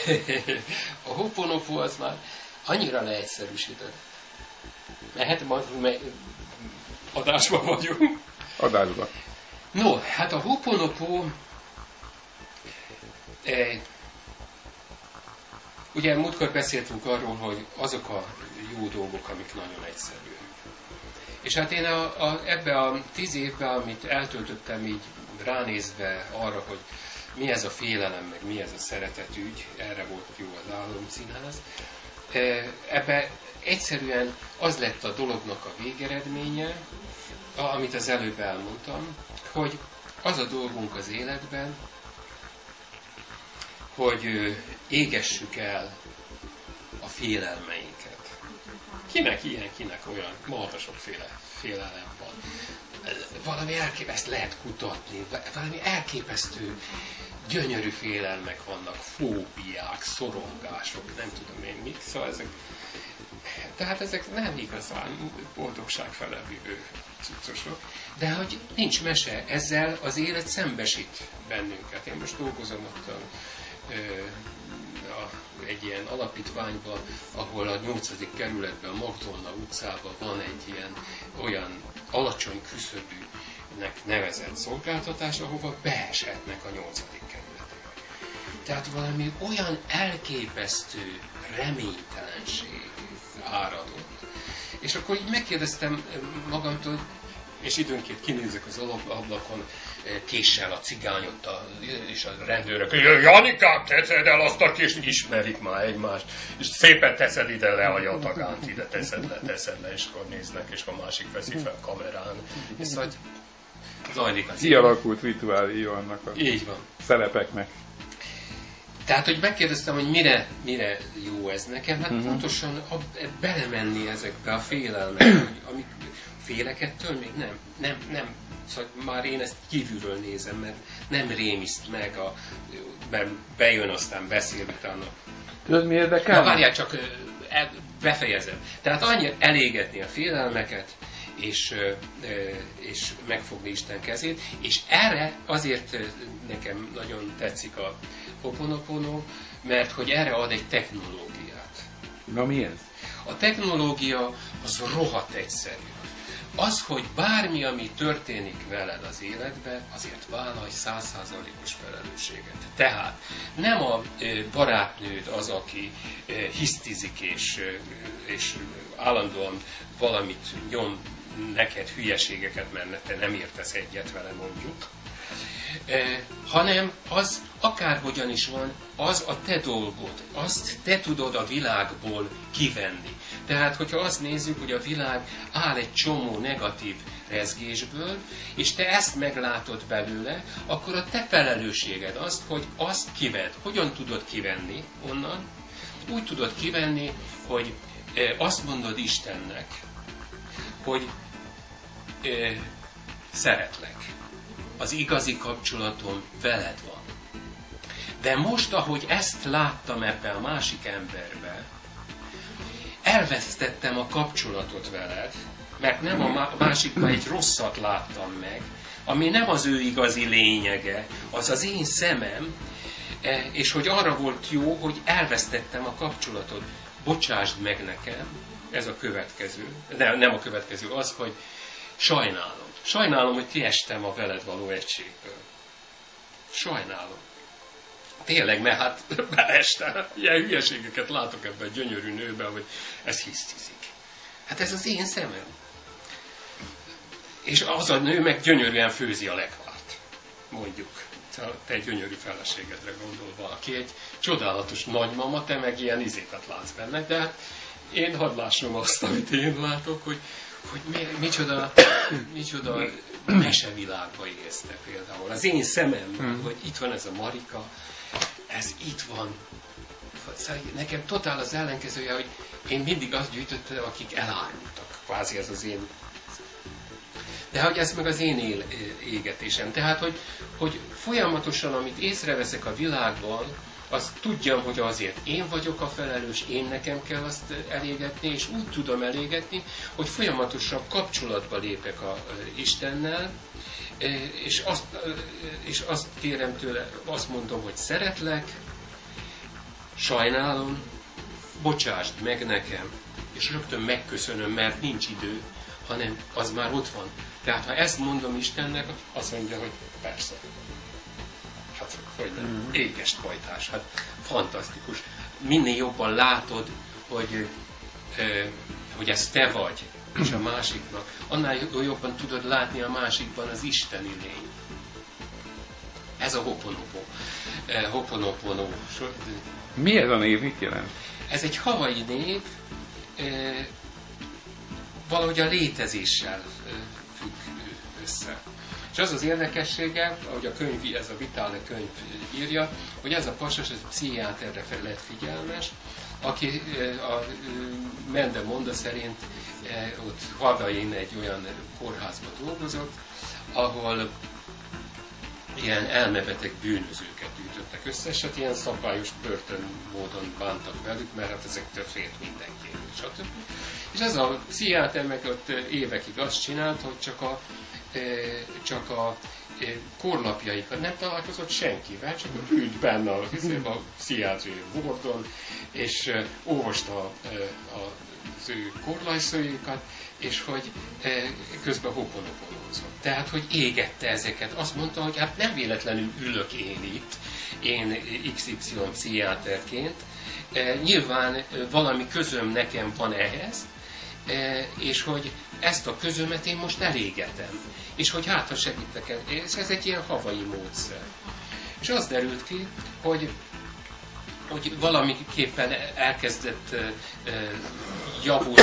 A Ho'oponopo az már annyira leegyszerűsített. Mehet, adásban vagyunk. Adásban. No, hát a Ho'oponopo, ugye múltkor beszéltünk arról, hogy azok a jó dolgok, amik nagyon egyszerűek. És hát én ebbe a 10 évben, amit eltöltöttem így ránézve arra, hogy mi ez a félelem, meg mi ez a szeretetügy, erre volt jó az Álomszínház, ebbe egyszerűen az lett a dolognak a végeredménye, amit az előbb elmondtam, hogy az a dolgunk az életben, hogy égessük el a félelmeinket. Kinek ilyen, kinek olyan, marha sokféle félelem van. Valami elképesztő, lehet kutatni, valami elképesztő, gyönyörű félelmek vannak, fóbiák, szorongások, nem tudom én mik, szóval tehát ezek nem igazán boldogság felelvívő cuccosok, de hogy nincs mese, ezzel az élet szembesít bennünket. Én most dolgozom ott egy ilyen alapítványban, ahol a 8. kerületben, a Magdolna utcában van egy ilyen olyan alacsony küszöbűnek nevezett szolgáltatás, ahova beeshetnek a 8. kerületbe. Tehát valami olyan elképesztő reménytelenség áradott. És akkor így megkérdeztem magamtól, és időnként kinézek az ablakon, késsel a cigányot, és a rendőrök, Janikám, teszed el azt a kést, ismerik már egymást, és szépen teszed ide le a jatagánt, ide teszed le, és akkor néznek, és a másik veszi fel kamerán. És szóval zajlik az kialakult rituáléja annak a szerepeknek. Tehát, hogy megkérdeztem, hogy mire jó ez nekem, hát pontosan belemenni ezekbe a félelmekbe, amik félek ettől még nem. Szóval már én ezt kívülről nézem, mert nem rémiszt meg, mert bejön, aztán beszél utána. Tudod, mi érdekel? Várjál, csak befejezem. Tehát annyi elégetni a félelmeket, és megfogni Isten kezét, és erre azért nekem nagyon tetszik a Ho'oponopono, mert hogy erre ad egy technológiát. Na mi ez? A technológia az rohadt egyszerű. Az, hogy bármi, ami történik veled az életben, azért vállalj 100%-os felelősséget. Tehát nem a barátnőd az, aki hisztizik és állandóan valamit nyom neked hülyeségeket, mert te nem értesz egyet vele, mondjuk, hanem az, akárhogyan is van, az a te dolgod, azt te tudod a világból kivenni. Tehát, hogyha azt nézzük, hogy a világ áll egy csomó negatív rezgésből, és te ezt meglátod belőle, akkor a te felelősséged az, hogy azt kivedd. Hogyan tudod kivenni onnan? Úgy tudod kivenni, hogy azt mondod Istennek, hogy szeretlek. Az igazi kapcsolatom veled van. De most, ahogy ezt láttam ebben a másik emberben, elvesztettem a kapcsolatot veled, mert nem a másikban egy rosszat láttam meg, ami nem az ő igazi lényege, az az én szemem, és hogy arra volt jó, hogy elvesztettem a kapcsolatot. Bocsásd meg nekem, ez a következő, nem a következő, az, hogy sajnálom. Sajnálom, hogy kiestem a veled való egységből. Sajnálom. Tényleg, mert hát beleestem. Ilyen hülyeségeket látok ebben a gyönyörű nőben, hogy ez hisztizik. Hát ez az én szemem. És az a nő meg gyönyörűen főzi a lekvárt. Mondjuk. Te egy gyönyörű feleségedre gondolva, aki egy csodálatos nagymama, te meg ilyen izéket látsz benne, de hát én hadd lássam azt, amit én látok, hogy micsoda mesevilágba élsz te például. Az én szemem, hogy itt van ez a Marika, ez itt van. Nekem totál az ellenkezője, hogy én mindig azt gyűjtöttem, akik elárultak. Kvázi ez az én... De hogy ez meg az én égetésem. Tehát, hogy folyamatosan, amit észreveszek a világban, azt tudjam, hogy azért én vagyok a felelős, én nekem kell azt elégetni, és úgy tudom elégetni, hogy folyamatosan kapcsolatba lépek Istennel, és azt kérem tőle, azt mondom, hogy szeretlek, sajnálom, bocsásd meg nekem, és rögtön megköszönöm, mert nincs idő, hanem az már ott van. Tehát ha ezt mondom Istennek, azt mondja, hogy persze. Hát, hogy nem? Éges pajtás, hát fantasztikus. Minél jobban látod, hogy ez te vagy, és a másiknak, annál jobban tudod látni a másikban az isteni lény. Ez a Ho'oponopono. Mi ez a név, mit jelent? Ez egy havai név, valahogy a létezéssel függ össze. És az az érdekessége, ahogy a könyv, ez a Vitale könyv írja, hogy ez a pasas, ez a pszichiáterre lett figyelmes, aki a Mendemonda szerint ott Hadain egy olyan kórházban dolgozott, ahol ilyen elmebeteg bűnözőket gyűjtöttek össze, és hát ilyen szabályos börtön módon bántak velük, mert hát ezektől félt mindenki, stb. És ez a pszichiáter meg ott évekig azt csinált, hogy csak a korlapjaikat nem találkozott senkivel, csak ült benne a pszichiátriai wardon, és olvasta az ő korlajszóikat, és hogy közben hoponoponózott. Tehát, hogy égette ezeket. Azt mondta, hogy hát nem véletlenül ülök én itt, én XY pszichiáterként. Nyilván valami közöm nekem van ehhez, és hogy ezt a közömet én most elégetem. És hogy hát, ha segítek el. Ez egy ilyen havai módszer. És az derült ki, hogy valamiképpen elkezdett javulni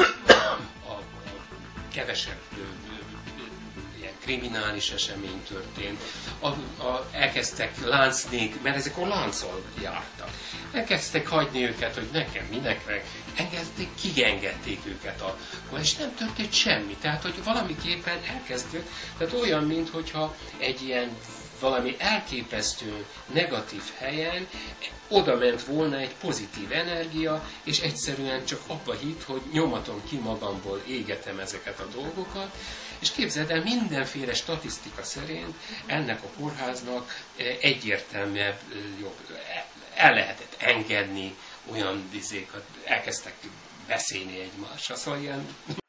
a kevesebb ilyen kriminális esemény történt. Elkezdtek láncnék, mert ezek a lánccal jártak. Elkezdtek hagyni őket, hogy nekem minek meg. Kiengedték őket és nem történt semmi. Tehát, hogy valamiképpen elkezdődött, tehát olyan, mintha egy ilyen valami elképesztő negatív helyen oda ment volna egy pozitív energia, és egyszerűen csak abba hitt, hogy nyomatom ki magamból, égetem ezeket a dolgokat, és képzeld el, mindenféle statisztika szerint ennek a kórháznak egyértelműen jobb. El lehetett engedni olyan elkezdtek beszélni egymással, szóval ilyen